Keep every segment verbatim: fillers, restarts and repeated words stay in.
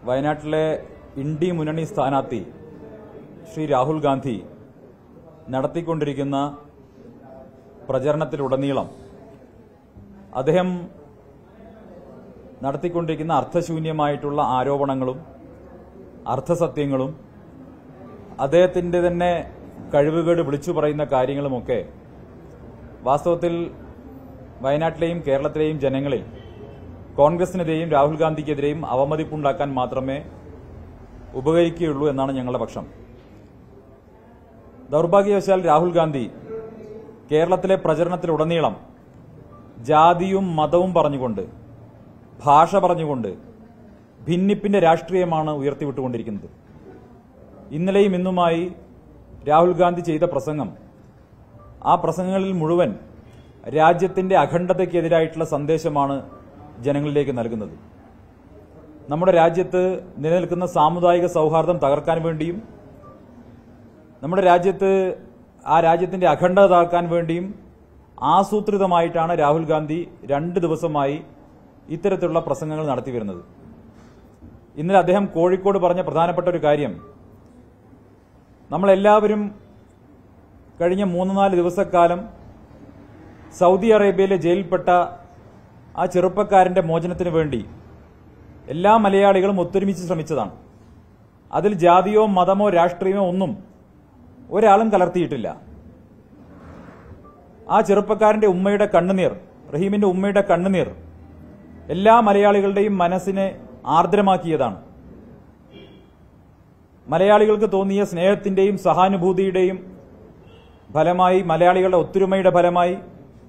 വയനാട്ടിലെ ഇന്ത്യ മുന്നണി സ്ഥാനാർത്ഥി ശ്രീ രാഹുൽ ഗാന്ധി നടത്തിക്കൊണ്ടിരിക്കുന്ന പ്രചരണത്തിലുടനീളം അദ്ദേഹം നടത്തിക്കൊണ്ടിരിക്കുന്ന അർത്ഥശൂന്യമായിട്ടുള്ള ആരോപണങ്ങളും അർത്ഥസത്യങ്ങളും അദ്ദേഹത്തിന്റെ തന്നെ കഴിവുകേട് വിളിച്ചു പറയുന്ന കാര്യങ്ങളുമൊക്കെ വാസ്തവത്തിൽ വയനാട്ടിലെയും കേരളത്തിലെയും ജനങ്ങളിൽ കോൺഗ്രസിനെതിരെയും രാഹുൽ ഗാന്ധിക്കെതിരെയും അവമതിപ്പുണ്ടാക്കാൻ മാത്രമേ ഉപകരിക്കുകയുള്ളൂ എന്നാണ് ഞങ്ങളുടെ പക്ഷം. ദൌർഭാഗ്യവശാൽ രാഹുൽ ഗാന്ധി കേരളത്തിലെ പ്രചരണത്തിലുടനീളം ജാതിയും മതവും പറഞ്ഞുകൊണ്ട്, ഭാഷ പറഞ്ഞുകൊണ്ട് ഭിന്നിപ്പിന്റെ രാഷ്ട്രീയമാണ് ഉയർത്തിവിട്ടുകൊണ്ടിരിക്കുന്നത്. ഇന്നലെയും ഇന്നുമായി രാഹുൽ ഗാന്ധി ചെയ്ത പ്രസംഗം, ആ പ്രസംഗങ്ങളിൽ മുഴുവൻ രാജ്യത്തിന്റെ അഖണ്ഡതയ്ക്കെതിരായിട്ടുള്ള സന്ദേശമാണ് ജനങ്ങളിലേക്ക് നൽകുന്നത്. നമ്മുടെ രാജ്യത്ത് നിലനിൽക്കുന്ന സാമുദായിക സൌഹാർദ്ദം തകർക്കാൻ വേണ്ടിയും നമ്മുടെ രാജ്യത്ത് ആ രാജ്യത്തിന്റെ അഖണ്ഡത തകർക്കാൻ വേണ്ടിയും ആസൂത്രിതമായിട്ടാണ് രാഹുൽ ഗാന്ധി രണ്ട് ദിവസമായി ഇത്തരത്തിലുള്ള പ്രസംഗങ്ങൾ നടത്തിവരുന്നത്. ഇന്നലെ അദ്ദേഹം കോഴിക്കോട് പറഞ്ഞ പ്രധാനപ്പെട്ട ഒരു കാര്യം, നമ്മളെല്ലാവരും കഴിഞ്ഞ മൂന്ന് നാല് ദിവസക്കാലം സൗദി അറേബ്യയിലെ ജയിലിൽപ്പെട്ട ആ ചെറുപ്പക്കാരന്റെ മോചനത്തിന് വേണ്ടി എല്ലാ മലയാളികളും ഒത്തൊരുമിച്ച് ശ്രമിച്ചതാണ്. അതിൽ ജാതിയോ മതമോ രാഷ്ട്രീയമോ ഒന്നും ഒരാളും കലർത്തിയിട്ടില്ല. ആ ചെറുപ്പക്കാരന്റെ ഉമ്മയുടെ കണ്ണുനീർ, റഹീമിന്റെ ഉമ്മയുടെ കണ്ണുനീർ എല്ലാ മലയാളികളുടെയും മനസ്സിനെ ആർദ്രമാക്കിയതാണ്. മലയാളികൾക്ക് തോന്നിയ സ്നേഹത്തിന്റെയും സഹാനുഭൂതിയുടെയും ഫലമായി, മലയാളികളുടെ ഒത്തൊരുമയുടെ ഫലമായി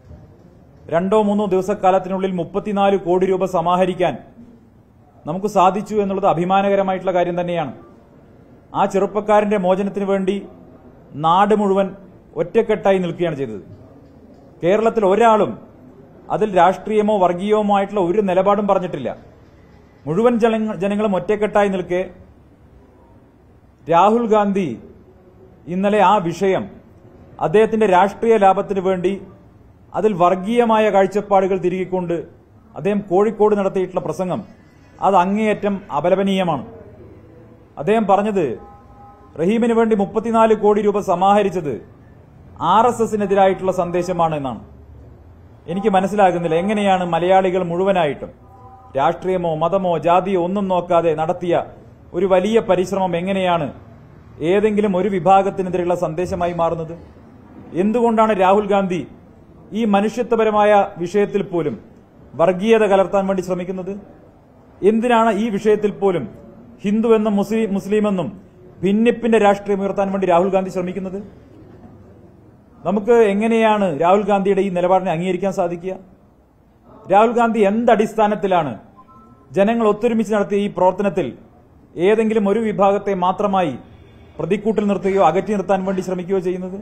രണ്ടോ മൂന്നോ ദിവസക്കാലത്തിനുള്ളിൽ മുപ്പത്തിനാല് കോടി രൂപ സമാഹരിക്കാൻ നമുക്ക് സാധിച്ചു എന്നുള്ളത് അഭിമാനകരമായിട്ടുള്ള കാര്യം തന്നെയാണ്. ആ ചെറുപ്പക്കാരന്റെ മോചനത്തിന് വേണ്ടി നാട് മുഴുവൻ ഒറ്റക്കെട്ടായി നിൽക്കുകയാണ് ചെയ്തത്. കേരളത്തിൽ ഒരാളും അതിൽ രാഷ്ട്രീയമോ വർഗീയമോ ആയിട്ടുള്ള ഒരു നിലപാടും പറഞ്ഞിട്ടില്ല. മുഴുവൻ ജനങ്ങളും ഒറ്റക്കെട്ടായി നിൽക്കെ രാഹുൽ ഗാന്ധി ഇന്നലെ ആ വിഷയം അദ്ദേഹത്തിന്റെ രാഷ്ട്രീയ ലാഭത്തിന് വേണ്ടി അതിൽ വർഗീയമായ കാഴ്ചപ്പാടുകൾ തിരികിക്കൊണ്ട് അദ്ദേഹം കോഴിക്കോട് നടത്തിയിട്ടുള്ള പ്രസംഗം അത് അങ്ങേയറ്റം അപലപനീയമാണ്. അദ്ദേഹം പറഞ്ഞത് റഹീമിന് വേണ്ടി മുപ്പത്തിനാല് കോടി രൂപ സമാഹരിച്ചത് ആർ എസ് എസിനെതിരായിട്ടുള്ള സന്ദേശമാണ് എന്നാണ്. എനിക്ക് മനസ്സിലാകുന്നില്ല എങ്ങനെയാണ് മലയാളികൾ മുഴുവനായിട്ടും രാഷ്ട്രീയമോ മതമോ ജാതിയോ ഒന്നും നോക്കാതെ നടത്തിയ ഒരു വലിയ പരിശ്രമം എങ്ങനെയാണ് ഏതെങ്കിലും ഒരു വിഭാഗത്തിനെതിരെയുള്ള സന്ദേശമായി മാറുന്നത്? എന്തുകൊണ്ടാണ് രാഹുൽ ഗാന്ധി ഈ മനുഷ്യത്വപരമായ വിഷയത്തിൽ പോലും വർഗീയത കലർത്താൻ വേണ്ടി ശ്രമിക്കുന്നത്? എന്തിനാണ് ഈ വിഷയത്തിൽ പോലും ഹിന്ദുവെന്നും മുസ്ലിം മുസ്ലിമെന്നും ഭിന്നിപ്പിന്റെ രാഷ്ട്രീയം ഉയർത്താൻ വേണ്ടി രാഹുൽ ഗാന്ധി ശ്രമിക്കുന്നത്? നമുക്ക് എങ്ങനെയാണ് രാഹുൽ ഗാന്ധിയുടെ ഈ നിലപാടിനെ അംഗീകരിക്കാൻ സാധിക്കുക? രാഹുൽ ഗാന്ധി എന്തടിസ്ഥാനത്തിലാണ് ജനങ്ങൾ ഒത്തൊരുമിച്ച് നടത്തിയ ഈ പ്രവർത്തനത്തിൽ ഏതെങ്കിലും ഒരു വിഭാഗത്തെ മാത്രമായി പ്രതിക്കൂട്ടിൽ നിർത്തുകയോ അകറ്റി നിർത്താൻ വേണ്ടി ശ്രമിക്കുകയോ ചെയ്യുന്നത്?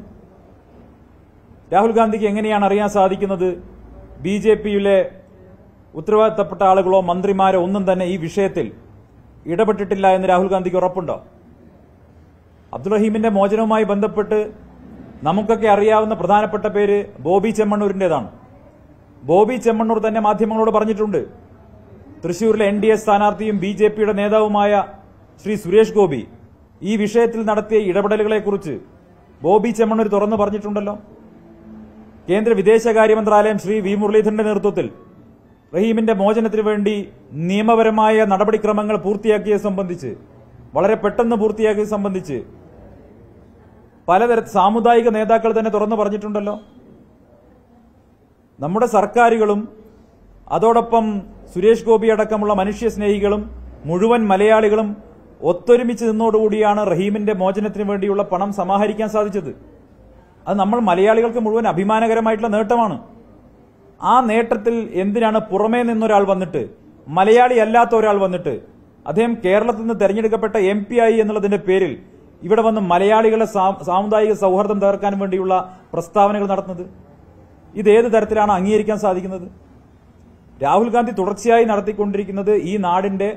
രാഹുൽ ഗാന്ധിക്ക് എങ്ങനെയാണ് അറിയാൻ സാധിക്കുന്നത് ബി ജെ പിയിലെ ഉത്തരവാദിത്തപ്പെട്ട ആളുകളോ മന്ത്രിമാരോ ഒന്നും തന്നെ ഈ വിഷയത്തിൽ ഇടപെട്ടിട്ടില്ല എന്ന് രാഹുൽ ഗാന്ധിക്ക് ഉറപ്പുണ്ടോ? അബ്ദുൾ റഹീമിന്റെ മോചനവുമായി ബന്ധപ്പെട്ട് നമുക്കൊക്കെ അറിയാവുന്ന പ്രധാനപ്പെട്ട പേര് ബോബി ചെമ്മണ്ണൂരിന്റേതാണ്. ബോബി ചെമ്മണ്ണൂർ തന്നെ മാധ്യമങ്ങളോട് പറഞ്ഞിട്ടുണ്ട്, തൃശൂരിലെ എൻ ഡി എ സ്ഥാനാർത്ഥിയും ബി ജെ പിയുടെ നേതാവുമായ ശ്രീ സുരേഷ് ഗോപി ഈ വിഷയത്തിൽ നടത്തിയ ഇടപെടലുകളെക്കുറിച്ച് ബോബി ചെമ്മണ്ണൂർ തുറന്നു പറഞ്ഞിട്ടുണ്ടല്ലോ. കേന്ദ്ര വിദേശകാര്യ മന്ത്രാലയം ശ്രീ വി മുരളീധരന്റെ നേതൃത്വത്തിൽ റഹീമിന്റെ മോചനത്തിന് വേണ്ടി നിയമപരമായ നടപടിക്രമങ്ങൾ പൂർത്തിയാക്കിയത് സംബന്ധിച്ച്, വളരെ പെട്ടെന്ന് പൂർത്തിയാക്കിയത് സംബന്ധിച്ച് പലതര സാമുദായിക നേതാക്കൾ തന്നെ തുറന്നു പറഞ്ഞിട്ടുണ്ടല്ലോ. നമ്മുടെ സർക്കാരുകളും അതോടൊപ്പം സുരേഷ് ഗോപി അടക്കമുള്ള മനുഷ്യസ്നേഹികളും മുഴുവൻ മലയാളികളും ഒത്തൊരുമിച്ച് നിന്നോടുകൂടിയാണ് റഹീമിന്റെ മോചനത്തിന് വേണ്ടിയുള്ള പണം സമാഹരിക്കാൻ സാധിച്ചത്. അത് നമ്മൾ മലയാളികൾക്ക് മുഴുവൻ അഭിമാനകരമായിട്ടുള്ള നേട്ടമാണ്. ആ നേട്ടത്തിൽ എന്തിനാണ് പുറമേ നിന്നൊരാൾ വന്നിട്ട്, മലയാളി അല്ലാത്ത ഒരാൾ വന്നിട്ട്, അദ്ദേഹം കേരളത്തിൽ നിന്ന് തെരഞ്ഞെടുക്കപ്പെട്ട എം പി ആയി എന്നുള്ളതിന്റെ പേരിൽ ഇവിടെ വന്ന് മലയാളികളെ സാമുദായിക സൌഹാർദ്ദം തകർക്കാൻ വേണ്ടിയുള്ള പ്രസ്താവനകൾ നടത്തുന്നത്? ഇതേത് തരത്തിലാണ് അംഗീകരിക്കാൻ സാധിക്കുന്നത്? രാഹുൽ ഗാന്ധി തുടർച്ചയായി നടത്തിക്കൊണ്ടിരിക്കുന്നത് ഈ നാടിന്റെ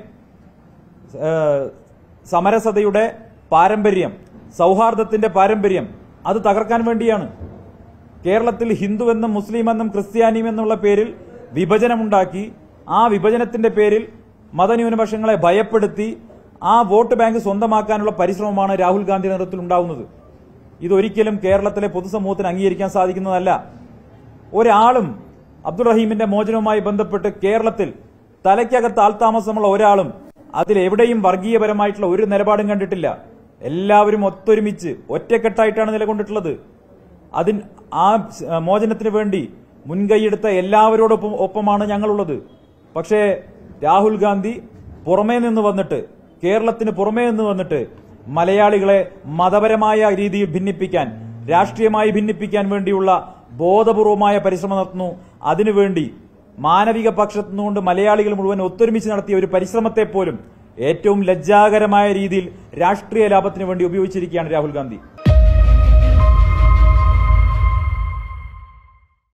സമരസതയുടെ പാരമ്പര്യം, സൌഹാർദ്ദത്തിന്റെ പാരമ്പര്യം അത് തകർക്കാൻ വേണ്ടിയാണ്. കേരളത്തിൽ ഹിന്ദുവെന്നും മുസ്ലിമെന്നും ക്രിസ്ത്യാനിയുമെന്നുള്ള പേരിൽ വിഭജനമുണ്ടാക്കി ആ വിഭജനത്തിന്റെ പേരിൽ മതന്യൂനപക്ഷങ്ങളെ ഭയപ്പെടുത്തി ആ വോട്ട് ബാങ്ക് സ്വന്തമാക്കാനുള്ള പരിശ്രമമാണ് രാഹുൽ ഗാന്ധി നേതൃത്വത്തിൽ ഉണ്ടാവുന്നത്. ഇതൊരിക്കലും കേരളത്തിലെ പൊതുസമൂഹത്തിന് അംഗീകരിക്കാൻ സാധിക്കുന്നതല്ല. ഒരാളും അബ്ദുൾ റഹീമിന്റെ മോചനവുമായി ബന്ധപ്പെട്ട് കേരളത്തിൽ തലയ്ക്കകത്ത് ആൾതാമസമുള്ള ഒരാളും അതിലെവിടെയും വർഗീയപരമായിട്ടുള്ള ഒരു നിലപാടും കണ്ടിട്ടില്ല. എല്ലാവരും ഒത്തൊരുമിച്ച് ഒറ്റക്കെട്ടായിട്ടാണ് നിലകൊണ്ടിട്ടുള്ളത്. അതിൻ ആ മോചനത്തിന് വേണ്ടി മുൻകൈയെടുത്ത എല്ലാവരോടൊപ്പം ഒപ്പമാണ് ഞങ്ങളുള്ളത്. പക്ഷേ രാഹുൽ ഗാന്ധി പുറമേ നിന്ന് വന്നിട്ട്, കേരളത്തിന് പുറമേ നിന്ന് വന്നിട്ട് മലയാളികളെ മതപരമായ രീതിയിൽ ഭിന്നിപ്പിക്കാൻ, രാഷ്ട്രീയമായി ഭിന്നിപ്പിക്കാൻ വേണ്ടിയുള്ള ബോധപൂർവമായ പരിശ്രമം നടത്തുന്നു. അതിനുവേണ്ടി മാനവിക പക്ഷത്തു നിന്നുകൊണ്ട് മലയാളികൾ മുഴുവൻ ഒത്തൊരുമിച്ച് നടത്തിയ ഒരു പരിശ്രമത്തെ പോലും ഏറ്റവും ലജ്ജാകരമായ രീതിയിൽ രാഷ്ട്രീയ ലാഭത്തിന് വേണ്ടി ഉപയോഗിച്ചിരിക്കുകയാണ് രാഹുൽ ഗാന്ധി.